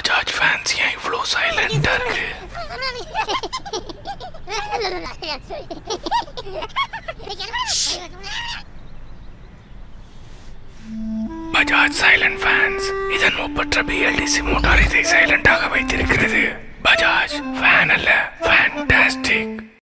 Bajaj fans ஏன் இவ்வளோ சைலண்டா இருக்கு? பஜாஜ் சைலண்ட் ஃபேன்ஸ் இதன் ஒப்பற்ற BLDC மோட்டார் இதை சைலண்டாக வைத்திருக்கிறது. பஜாஜ் ஃபேன் அல்ல, ஃபேன்டாஸ்டிக்.